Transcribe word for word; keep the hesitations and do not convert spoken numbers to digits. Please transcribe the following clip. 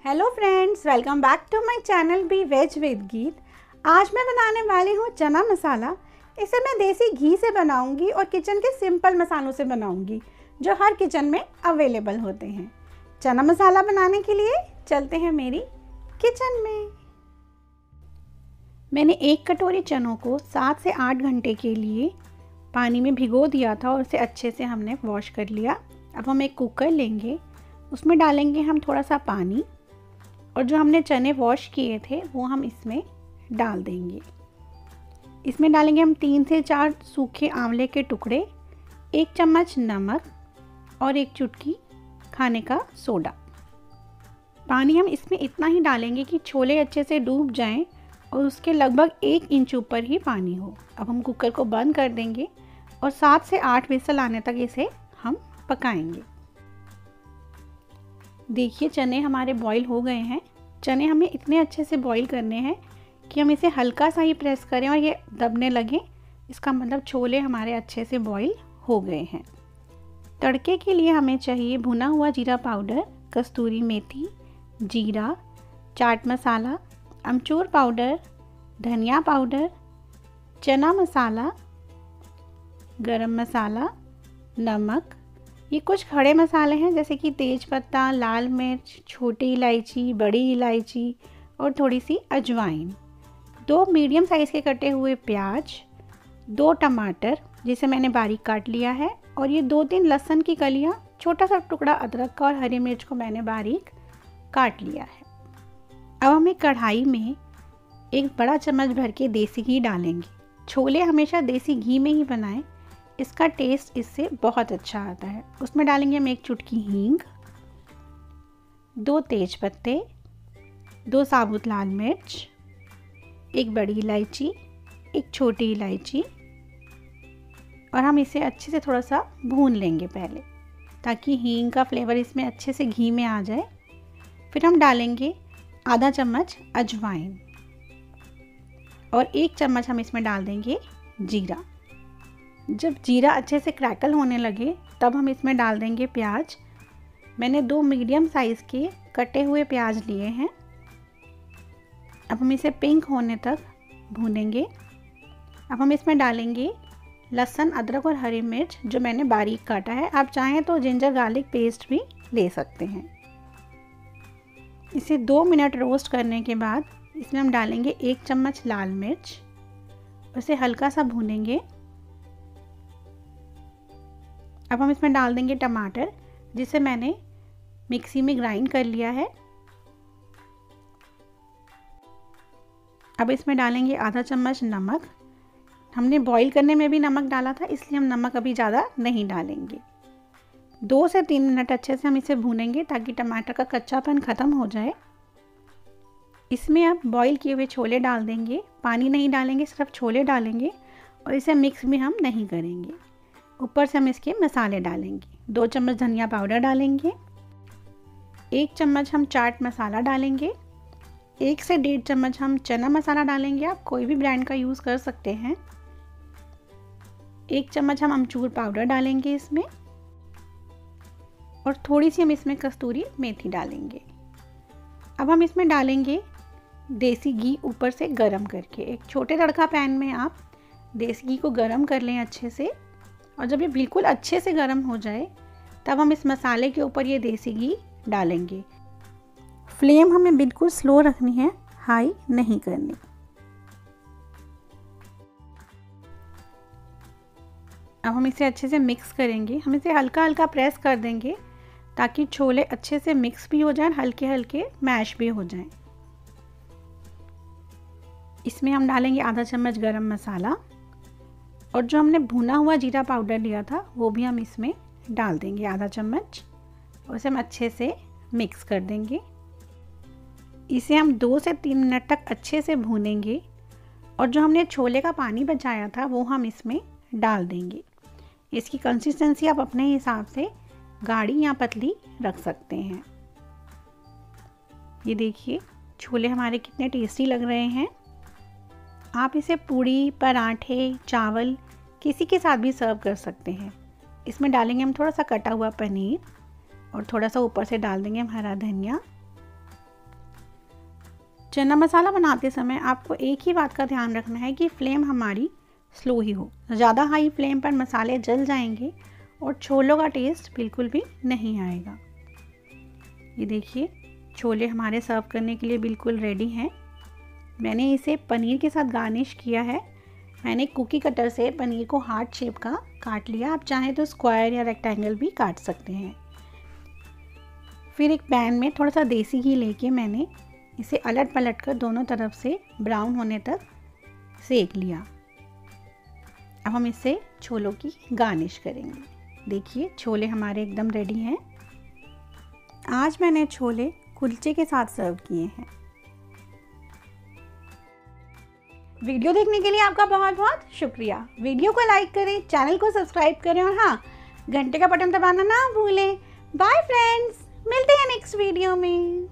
Hello friends, welcome back to my channel be veg with Geet. आज मैं बनाने वाली हूँ चना मसाला। इसे मैं देसी घी से बनाऊंगी और किचन के सिंपल मसालों से बनाऊंगी जो हर किचन में अवेलेबल होते हैं। चना मसाला बनाने के लिए चलते हैं मेरी किचन में। मैंने एक कटोरी चनों को सात से आठ घंटे के लिए पानी में भिगो दिया था और उसे अच्छे से हमने वॉश कर लिया। अब हम एक कुकर लेंगे, उसमें डालेंगे हम थोड़ा सा पानी और जो हमने चने वॉश किए थे वो हम इसमें डाल देंगे। इसमें डालेंगे हम तीन से चार सूखे आंवले के टुकड़े, एक चम्मच नमक और एक चुटकी खाने का सोडा। पानी हम इसमें इतना ही डालेंगे कि छोले अच्छे से डूब जाएं और उसके लगभग एक इंच ऊपर ही पानी हो। अब हम कुकर को बंद कर देंगे और सात से आठ विसल आने तक इसे हम पकाएंगे। देखिए चने हमारे बॉईल हो गए हैं। चने हमें इतने अच्छे से बॉईल करने हैं कि हम इसे हल्का सा ही प्रेस करें और ये दबने लगे। इसका मतलब छोले हमारे अच्छे से बॉईल हो गए हैं। तड़के के लिए हमें चाहिए भुना हुआ जीरा पाउडर, कस्तूरी मेथी, जीरा, चाट मसाला, अमचूर पाउडर, धनिया पाउडर, चना मसाला, गरम मसाला, नमक। ये कुछ खड़े मसाले हैं जैसे कि तेज पत्ता, लाल मिर्च, छोटी इलायची, बड़ी इलायची और थोड़ी सी अजवाइन। दो मीडियम साइज़ के कटे हुए प्याज, दो टमाटर जिसे मैंने बारीक काट लिया है और ये दो तीन लहसुन की कलियाँ, छोटा सा टुकड़ा अदरक का और हरी मिर्च को मैंने बारीक काट लिया है। अब हम एक कढ़ाई में एक बड़ा चम्मच भर के देसी घी डालेंगे। छोले हमेशा देसी घी में ही बनाएं, इसका टेस्ट इससे बहुत अच्छा आता है। उसमें डालेंगे हम एक चुटकी हींग, दो तेज पत्ते, दो साबुत लाल मिर्च, एक बड़ी इलायची, एक छोटी इलायची और हम इसे अच्छे से थोड़ा सा भून लेंगे पहले ताकि हींग का फ्लेवर इसमें अच्छे से घी में आ जाए। फिर हम डालेंगे आधा चम्मच अजवाइन और एक चम्मच हम इसमें डाल देंगे जीरा। जब जीरा अच्छे से क्रैकल होने लगे तब हम इसमें डाल देंगे प्याज। मैंने दो मीडियम साइज़ के कटे हुए प्याज लिए हैं। अब हम इसे पिंक होने तक भूनेंगे। अब हम इसमें डालेंगे लहसुन, अदरक और हरी मिर्च जो मैंने बारीक काटा है। आप चाहें तो जिंजर गार्लिक पेस्ट भी ले सकते हैं। इसे दो मिनट रोस्ट करने के बाद इसमें हम डालेंगे एक चम्मच लाल मिर्च, उसे हल्का सा भूनेंगे। अब हम इसमें डाल देंगे टमाटर जिसे मैंने मिक्सी में ग्राइंड कर लिया है। अब इसमें डालेंगे आधा चम्मच नमक। हमने बॉईल करने में भी नमक डाला था इसलिए हम नमक अभी ज़्यादा नहीं डालेंगे। दो से तीन मिनट अच्छे से हम इसे भूनेंगे ताकि टमाटर का कच्चापन ख़त्म हो जाए। इसमें अब बॉईल किए हुए छोले डाल देंगे। पानी नहीं डालेंगे, सिर्फ छोले डालेंगे और इसे मिक्स भी हम नहीं करेंगे। ऊपर से हम इसके मसाले डालेंगे। दो चम्मच धनिया पाउडर डालेंगे, एक चम्मच हम चाट मसाला डालेंगे, एक से डेढ़ चम्मच हम चना मसाला डालेंगे। आप कोई भी ब्रांड का यूज़ कर सकते हैं। एक चम्मच हम अमचूर पाउडर डालेंगे इसमें और थोड़ी सी हम इसमें कस्तूरी मेथी डालेंगे। अब हम इसमें डालेंगे देसी घी ऊपर से गरम करके। एक छोटे तड़का पैन में आप देसी घी को गरम कर लें अच्छे से और जब ये बिल्कुल अच्छे से गर्म हो जाए तब हम इस मसाले के ऊपर ये देसी घी डालेंगे। फ्लेम हमें बिल्कुल स्लो रखनी है, हाई नहीं करनी। अब हम इसे अच्छे से मिक्स करेंगे। हम इसे हल्का हल्का प्रेस कर देंगे ताकि छोले अच्छे से मिक्स भी हो जाएं, हल्के हल्के मैश भी हो जाएं। इसमें हम डालेंगे आधा चम्मच गरम मसाला और जो हमने भुना हुआ जीरा पाउडर लिया था वो भी हम इसमें डाल देंगे आधा चम्मच और इसे हम अच्छे से मिक्स कर देंगे। इसे हम दो से तीन मिनट तक अच्छे से भूनेंगे और जो हमने छोले का पानी बचाया था वो हम इसमें डाल देंगे। इसकी कंसिस्टेंसी आप अपने हिसाब से गाढ़ी या पतली रख सकते हैं। ये देखिए छोले हमारे कितने टेस्टी लग रहे हैं। आप इसे पूड़ी, पराठे, चावल किसी के साथ भी सर्व कर सकते हैं। इसमें डालेंगे हम थोड़ा सा कटा हुआ पनीर और थोड़ा सा ऊपर से डाल देंगे हम हरा धनिया चना मसाला बनाते समय आपको एक ही बात का ध्यान रखना है कि फ्लेम हमारी स्लो ही हो। ज़्यादा हाई फ्लेम पर मसाले जल जाएंगे और छोलों का टेस्ट बिल्कुल भी नहीं आएगा। ये देखिए छोले हमारे सर्व करने के लिए बिल्कुल रेडी हैं। मैंने इसे पनीर के साथ गार्निश किया है। मैंने कुकी कटर से पनीर को हार्ट शेप का काट लिया। आप चाहें तो स्क्वायर या रेक्टेंगल भी काट सकते हैं। फिर एक पैन में थोड़ा सा देसी घी लेके मैंने इसे अलट पलट कर दोनों तरफ से ब्राउन होने तक सेक लिया। अब हम इससे छोलों की गार्निश करेंगे। देखिए छोले हमारे एकदम रेडी हैं। आज मैंने छोले कुलचे के साथ सर्व किए हैं। वीडियो देखने के लिए आपका बहुत बहुत शुक्रिया। वीडियो को लाइक करें, चैनल को सब्सक्राइब करें और हाँ, घंटे का बटन दबाना ना भूलें। बाय फ्रेंड्स, मिलते हैं नेक्स्ट वीडियो में।